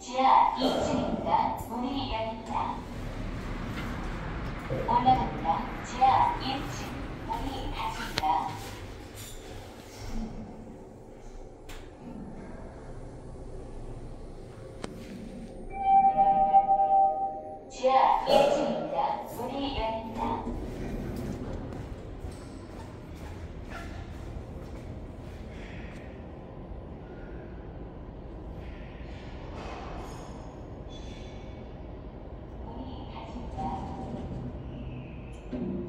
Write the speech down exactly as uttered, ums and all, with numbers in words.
지하 이 층입니다. 문이 열립니다. 올라갑니다. 지하 일 층 문이 닫힙니다. 지하 일 층입니다. 문이 열립니다. 문이 닫힙니다.